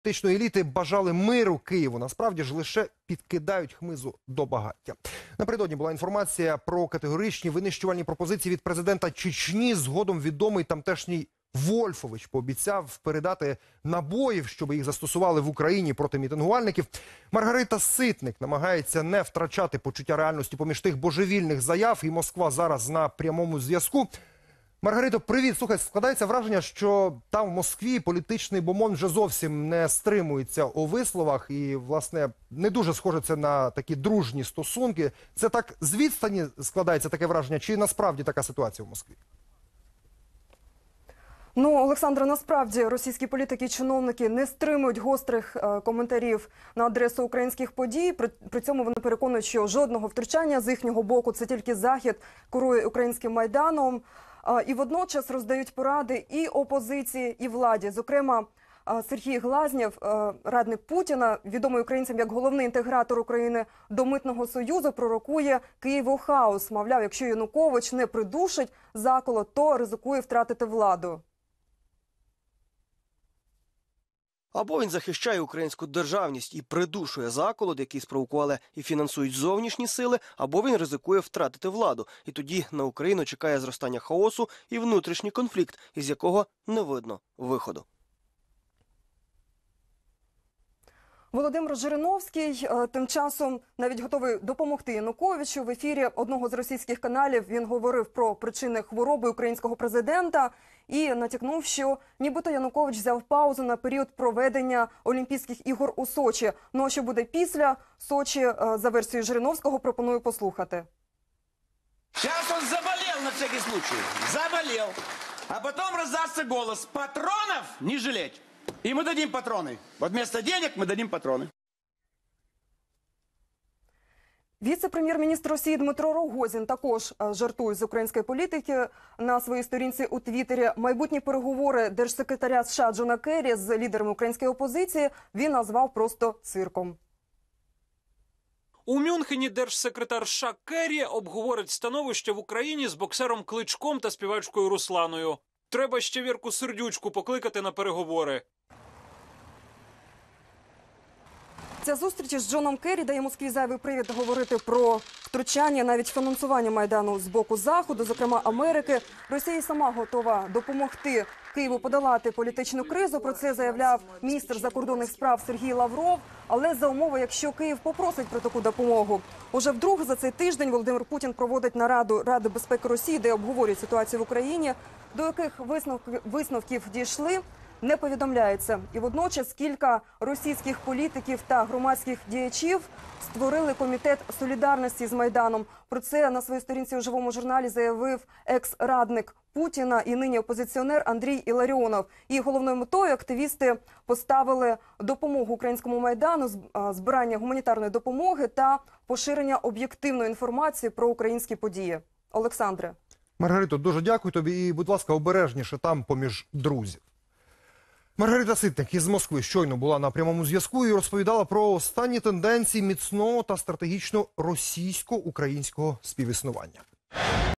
політичної еліти бажали миру Києву. Насправді ж лише підкидають хмизу до багаття. Напередодні була інформація про категоричні винищувальні пропозиції від президента Чечні. Згодом відомий тамтешній Вольфович пообіцяв передати набоїв, щоб їх застосували в Україні проти мітингувальників. Маргарита Ситник намагається не втрачати почуття реальності поміж тих божевільних заяв, і Москва зараз на прямому зв'язку. Маргарито, привіт! Слухай, складається враження, що там в Москві політичний бомон вже зовсім не стримується у висловах і, власне, не дуже схоже це на такі дружні стосунки. Це так з відстані складається таке враження, чи насправді така ситуація в Москві? Ну, Олександре, насправді російські політики і чиновники не стримують гострих коментарів на адресу українських подій. При цьому вони переконують, що жодного втручання з їхнього боку, це тільки Захід керує українським Майданом. І водночас роздають поради і опозиції, і владі. Зокрема, Сергій Глазнєв, радник Путіна, відомий українцям як головний інтегратор України до Митного Союзу, пророкує Києву хаос. Мовляв, якщо Янукович не придушить заколот, то ризикує втратити владу. Або він захищає українську державність і придушує заколот, який спровокували і фінансують зовнішні сили, або він ризикує втратити владу. І тоді на Україну чекає зростання хаосу і внутрішній конфлікт, із якого не видно виходу. Володимир Жириновський тим часом навіть готовий допомогти Януковичу. В ефірі одного з російських каналів він говорив про причини хвороби українського президента і натякнув, що нібито Янукович взяв паузу на період проведення Олімпійських ігор у Сочі. Ну а що буде після Сочі, за версією Жириновського, пропоную послухати. Сейчас он заболел на всякий случай. Заболел. А потом раздастся голос: патронов не жалеть. И мы дадим патроны. Вот вместо денег мы дадим патроны. Віце-прем'єр-міністр Росії Дмитро Рогозін також жартує з української політики на своїй сторінці у Твіттері. Майбутні переговори держсекретаря США Джона Керрі з лідерами української опозиції він назвав просто цирком. У Мюнхені держсекретар США Керрі обговорить становище в Україні з боксером Кличком та співачкою Русланою. Треба ще Вірку Сердючку покликати на переговори. Ця зустріч із Джоном Керрі дає Москві зайвий привід говорити про втручання, навіть фінансування Майдану з боку Заходу, зокрема Америки. Росія сама готова допомогти Києву подолати політичну кризу. Про це заявляв міністр закордонних справ Сергій Лавров. Але за умови, якщо Київ попросить про таку допомогу. Уже вдруге за цей тиждень Володимир Путін проводить нараду Ради безпеки Росії, де обговорюють ситуацію в Україні. До яких висновків дійшли, не повідомляється. І водночас кілька російських політиків та громадських діячів створили комітет солідарності з Майданом. Про це на своїй сторінці у «Живому журналі» заявив екс-радник Путіна і нині опозиціонер Андрій Іларіонов. І головною метою активісти поставили допомогу українському Майдану, збирання гуманітарної допомоги та поширення об'єктивної інформації про українські події. Олександре. Маргарито, дуже дякую тобі і, будь ласка, обережніше там поміж друзів. Маргарита Ситник із Москви щойно була на прямому зв'язку і розповідала про останні тенденції міцного та стратегічно російсько-українського співіснування.